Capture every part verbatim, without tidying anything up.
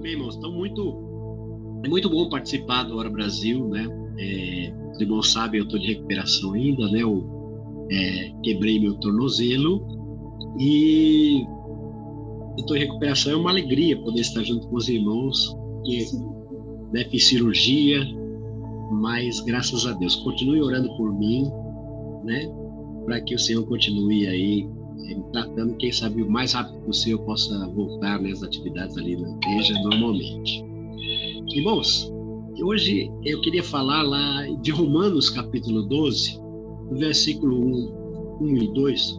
Amém, irmãos. Então, muito, é muito bom participar do Hora Brasil, né? É, os irmãos sabem, eu estou de recuperação ainda, né? Eu é, quebrei meu tornozelo e estou em recuperação. É uma alegria poder estar junto com os irmãos, que, né, fiz cirurgia, mas graças a Deus, continue orando por mim, né? Para que o Senhor continue aí é, me tratando, quem sabe o mais rápido possível eu possa voltar, né, às atividades ali na igreja normalmente. Irmãos, hoje eu queria falar lá de Romanos capítulo doze, no versículo um, um e dois,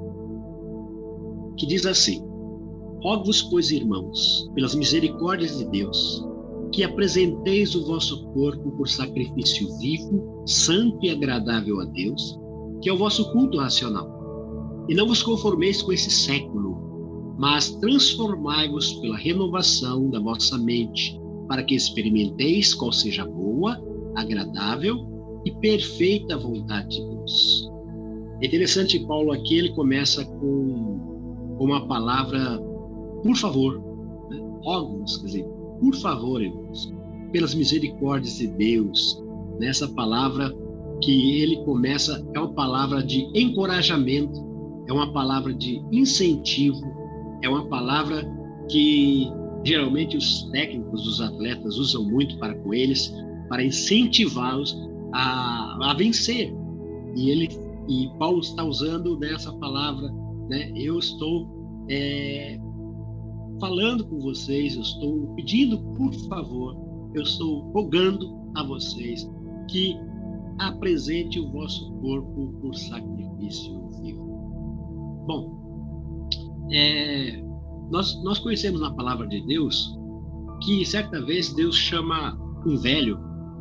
que diz assim: rogo-vos, pois, irmãos, pelas misericórdias de Deus, que apresenteis o vosso corpo por sacrifício vivo, santo e agradável a Deus, que é o vosso culto racional. E não vos conformeis com esse século, mas transformai-vos pela renovação da vossa mente, para que experimenteis qual seja a boa, agradável e perfeita vontade de Deus. É interessante, Paulo aqui, ele começa com, com uma palavra, por favor, né? Rogo-vos, quer dizer, por favor, irmãos, pelas misericórdias de Deus. Nessa palavra que ele começa, é uma palavra de encorajamento, é uma palavra de incentivo, é uma palavra que geralmente os técnicos, os atletas usam muito para com eles, para incentivá-los a, a vencer. E ele, e Paulo está usando nessa palavra, né? Eu estou é, falando com vocês, eu estou pedindo, por favor, eu estou rogando a vocês que apresente o vosso corpo por sacrifício vivo. Bom, é, nós, nós conhecemos na palavra de Deus que certa vez Deus chama um velho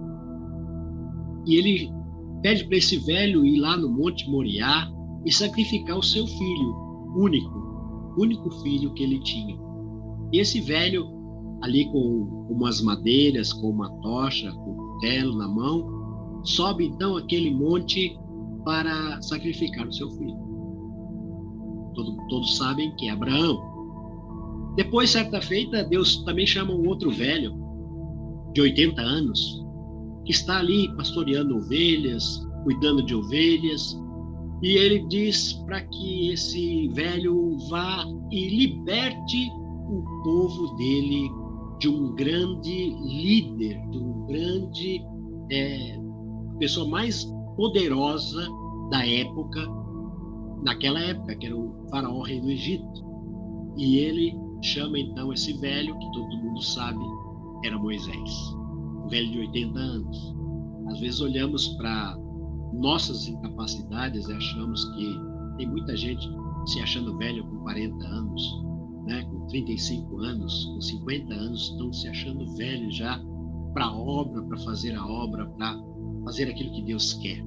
e ele pede para esse velho ir lá no Monte Moriá e sacrificar o seu filho único, único filho que ele tinha. E esse velho, ali com umas madeiras, com uma tocha, com um cutelo na mão, sobe então aquele monte para sacrificar o seu filho. Todo, todos sabem que é Abraão. Depois, certa feita, Deus também chama um outro velho, de oitenta anos, que está ali pastoreando ovelhas, cuidando de ovelhas, e ele diz para que esse velho vá e liberte o povo dele de um grande líder, de um grande é, pessoa mais poderosa da época, naquela época, que era o faraó rei do Egito. E ele chama então esse velho, que todo mundo sabe, era Moisés, um velho de oitenta anos. Às vezes olhamos para nossas incapacidades e achamos que tem muita gente se achando velho com quarenta anos, né? Com trinta e cinco anos, com cinquenta anos, estão se achando velho já para a obra, para fazer a obra, para fazer aquilo que Deus quer.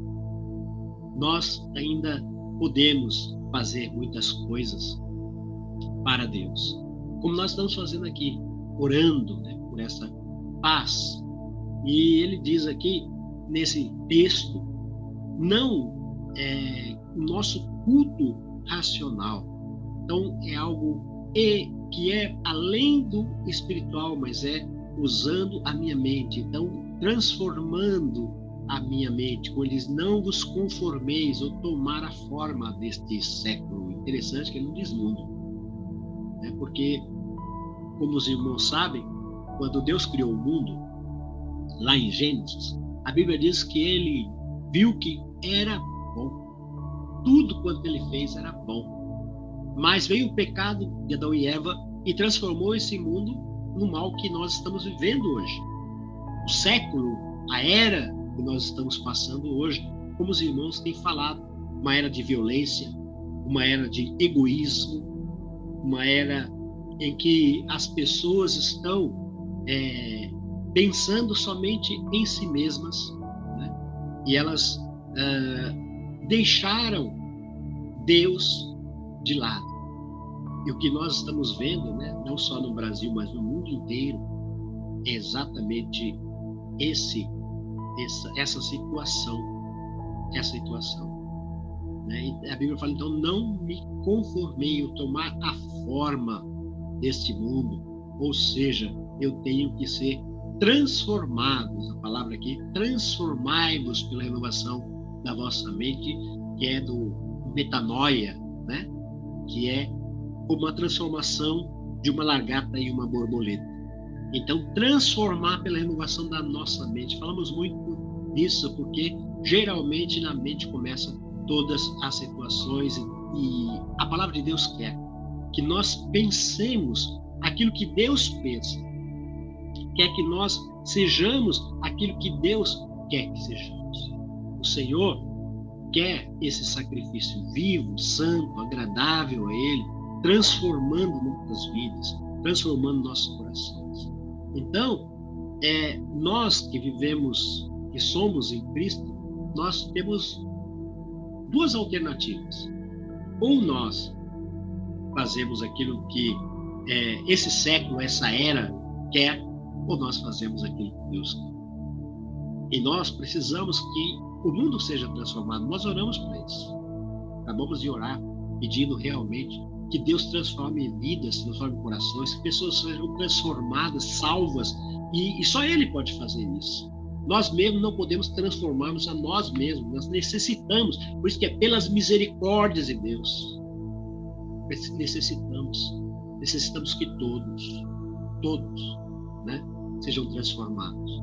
Nós ainda podemos fazer muitas coisas para Deus, como nós estamos fazendo aqui, orando, né, por essa paz. E ele diz aqui, nesse texto, não é o nosso culto racional. Então, é algo e, que é além do espiritual, mas é usando a minha mente. Então, transformando a minha mente, quando ele diz, não vos conformeis ou tomar a forma deste século. Interessante que ele não diz mundo, né? Porque, como os irmãos sabem, quando Deus criou o mundo, lá em Gênesis, a Bíblia diz que ele viu que era bom. Tudo quanto ele fez era bom. Mas veio o pecado de Adão e Eva e transformou esse mundo no mal que nós estamos vivendo hoje. O século, a era que nós estamos passando hoje, como os irmãos têm falado, uma era de violência, uma era de egoísmo, uma era em que as pessoas estão é, pensando somente em si mesmas, né? E elas uh, deixaram Deus de lado. E o que nós estamos vendo, né, não só no Brasil, mas no mundo inteiro, é exatamente esse Essa, essa situação, essa situação, né? E a Bíblia fala, então, não me conformei, eu tomar a forma deste mundo, ou seja, eu tenho que ser transformados. A palavra aqui, transformai-vos pela renovação da vossa mente, que é do metanoia, né? Que é como a transformação de uma lagarta em uma borboleta. Então, transformar pela renovação da nossa mente. Falamos muito nisso porque geralmente na mente começam todas as situações, e a palavra de Deus quer que nós pensemos aquilo que Deus pensa, quer que nós sejamos aquilo que Deus quer que sejamos. O Senhor quer esse sacrifício vivo, santo, agradável a Ele, transformando nossas vidas, transformando nossos corações. Então, é, nós que vivemos, que somos em Cristo, nós temos duas alternativas. Ou nós fazemos aquilo que é, esse século, essa era quer, ou nós fazemos aquilo que Deus quer. E nós precisamos que o mundo seja transformado. Nós oramos para isso. Acabamos de orar, pedindo realmente que Deus transforme vidas, transforme corações, que pessoas sejam transformadas, salvas, e, e só Ele pode fazer isso. Nós mesmos não podemos transformarmos a nós mesmos, nós necessitamos, por isso que é pelas misericórdias de Deus. Necessitamos, necessitamos que todos, todos, né, sejam transformados.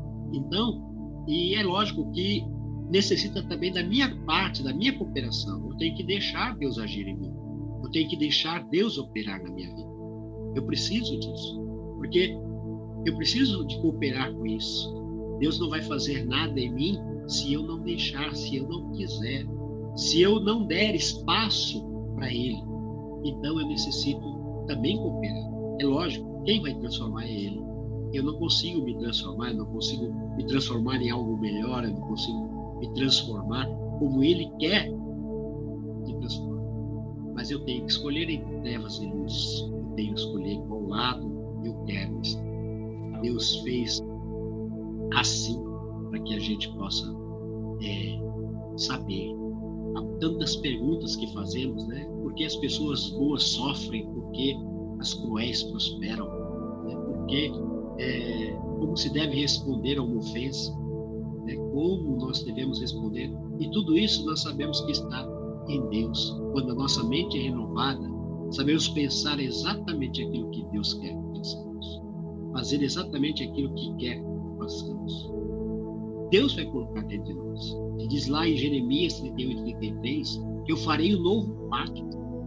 Então, e é lógico que necessita também da minha parte, da minha cooperação. Eu tenho que deixar Deus agir em mim. Eu tenho que deixar Deus operar na minha vida. Eu preciso disso, porque eu preciso de cooperar com isso. Deus não vai fazer nada em mim se eu não deixar, se eu não quiser, se eu não der espaço para Ele. Então eu necessito também cooperar. É lógico, quem vai transformar é Ele. Eu não consigo me transformar, eu não consigo me transformar em algo melhor, eu não consigo me transformar como Ele quer me transformar. Mas eu tenho que escolher entre trevas e luz. Eu tenho que escolher qual lado eu quero estar. Deus fez assim para que a gente possa é, saber. Há tantas perguntas que fazemos, né? Por que as pessoas boas sofrem? Por que as cruéis prosperam? Né? Por que, é, como se deve responder a uma ofensa? Né? Como nós devemos responder? E tudo isso nós sabemos que está em Deus. Quando a nossa mente é renovada, sabemos pensar exatamente aquilo que Deus quer que pensemos. Fazer exatamente aquilo que quer que façamos. Deus vai colocar dentro de nós. Ele diz lá em Jeremias trinta e oito, trinta e três, que eu farei um novo pacto.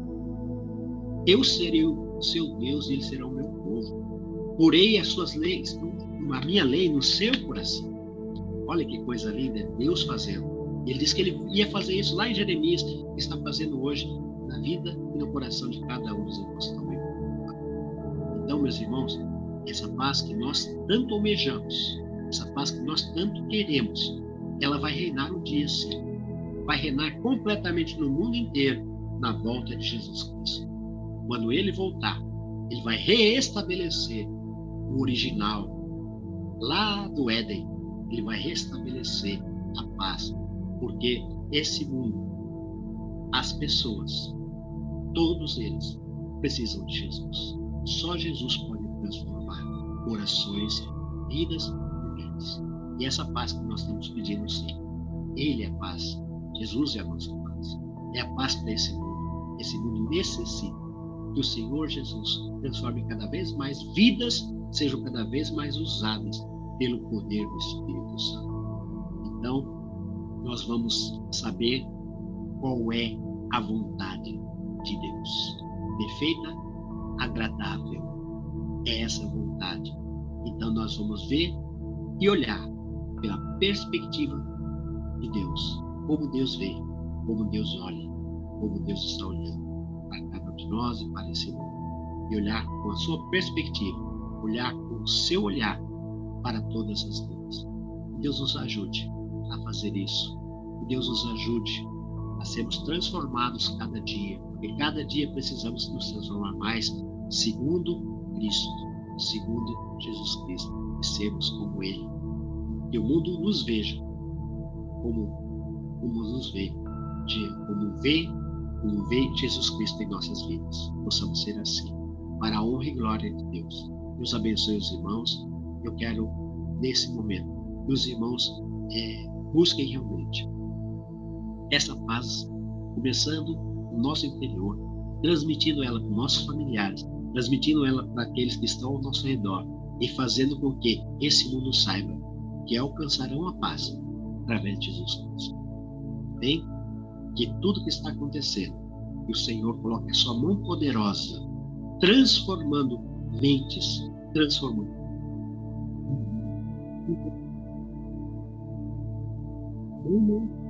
Eu serei o seu Deus e ele será o meu povo. Porei as suas leis, a minha lei no seu coração. Olha que coisa linda, é Deus fazendo. Ele disse que ele ia fazer isso lá em Jeremias, que está fazendo hoje na vida e no coração de cada um dos irmãos que estão aí. Então, meus irmãos, essa paz que nós tanto almejamos, essa paz que nós tanto queremos, ela vai reinar um dia sim. Vai reinar completamente no mundo inteiro na volta de Jesus Cristo. Quando ele voltar, ele vai reestabelecer o original lá do Éden. Ele vai restabelecer a paz. Porque esse mundo, as pessoas, todos eles precisam de Jesus. Só Jesus pode transformar corações, vidas e vidas. E essa paz que nós estamos pedindo sim, Ele é a paz. Jesus é a nossa paz. É a paz para esse mundo. Esse mundo necessita que o Senhor Jesus transforme cada vez mais vidas, sejam cada vez mais usadas pelo poder do Espírito Santo. Então, nós vamos saber qual é a vontade de Deus. Perfeita, agradável. É essa vontade. Então nós vamos ver e olhar pela perspectiva de Deus. Como Deus vê, como Deus olha, como Deus está olhando para cada um de nós e para esse mundo. E olhar com a sua perspectiva, olhar com o seu olhar para todas as vidas. Deus nos ajude a fazer isso. Que Deus nos ajude a sermos transformados cada dia, porque cada dia precisamos nos transformar mais segundo Cristo, segundo Jesus Cristo, e sermos como Ele. Que o mundo nos veja como, como nos vê, de, como vê, como vê Jesus Cristo em nossas vidas. Possamos ser assim, para a honra e glória de Deus. Deus abençoe os irmãos. Eu quero, nesse momento, que os irmãos é, busquem realmente essa paz, começando no nosso interior, transmitindo ela para os nossos familiares, transmitindo ela para aqueles que estão ao nosso redor e fazendo com que esse mundo saiba que alcançarão a paz através de Jesus Cristo. Bem, que tudo que está acontecendo, que o Senhor coloque a sua mão poderosa, transformando mentes, transformando. Uma